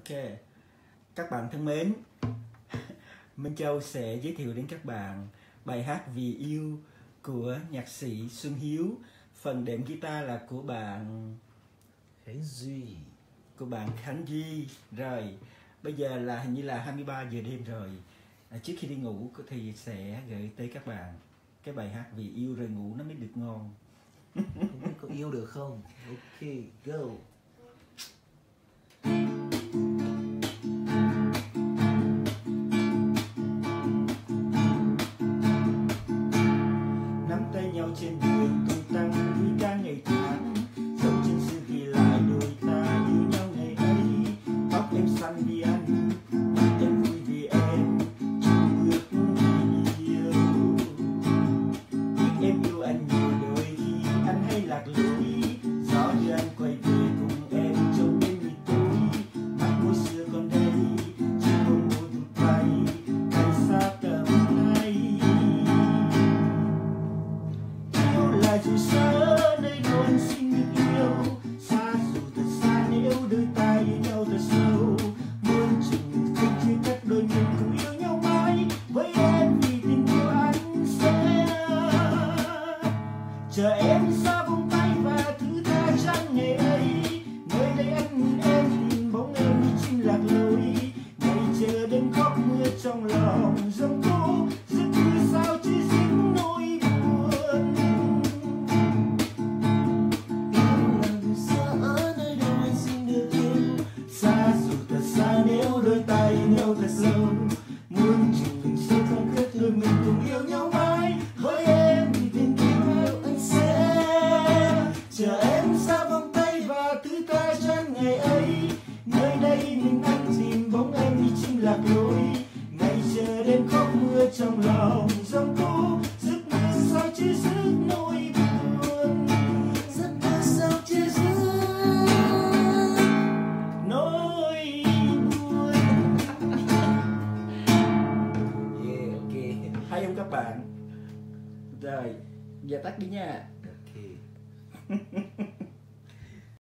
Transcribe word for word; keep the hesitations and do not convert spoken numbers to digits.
Ok, các bạn thân mến, Minh Châu sẽ giới thiệu đến các bạn bài hát Vì Yêu của nhạc sĩ Xuân Hiếu. Phần đệm guitar là của bạn Khánh Duy. Của bạn Khánh Duy. Rồi, bây giờ là hình như là hai mươi ba giờ đêm rồi. À, trước khi đi ngủ thì sẽ gửi tới các bạn cái bài hát Vì Yêu rồi ngủ nó mới được ngon. Không biết có yêu được không? Ok, go. Nắm tay nhau trên đường tung tăng vui ca ngày tháng, dấu chân xưa ghi lại đôi ta yêu nhau ngày ấy. Tóc em xanh vì anh, mắt em vui vì em, chung bước vì yêu. Biết em yêu anh nhiều đôi khi anh hay lạc lối, gió đưa anh quay về cùng em trong đêm mịt tối. Mắt môi xưa còn đây, chỉ không môi thụt bay, tay xa cầm tay. Là dù xa nơi đâu anh xin được yêu, xa dù thật xa nếu đôi ta yêu nhau thật sâu. Muốn chừng không chia cách đôi mình cùng yêu nhau mãi, với em vì tình yêu anh sẽ chờ em xa vòng tay và thứ tha chẳng ngày ấy. Nơi đây anh nhìn em tìm bóng em như chim lạc lối, ngày chờ đêm khóc mưa trong lòng giông tố, giấc mưa sao chỉ dính nỗi buồn. Xa dù thật xa nếu đôi tay nhau thật lâu, muốn chừng mình sẽ không kết đôi mình cùng yêu nhau mãi, với em vì tình yêu anh sẽ chờ em xa vòng tay và thứ tha chân ngày ấy. Nơi đây mình anh tìm bóng em như chim lạc lối, ngày chờ đêm khóc mưa trong lòng giông tố, giấc mơ sao chỉ dứt nỗi buồn, giấc mơ sao chỉ dứt nỗi buồn. Yeah, ok. Hay không các bạn? Rồi, giờ tắt đi nha. Ok.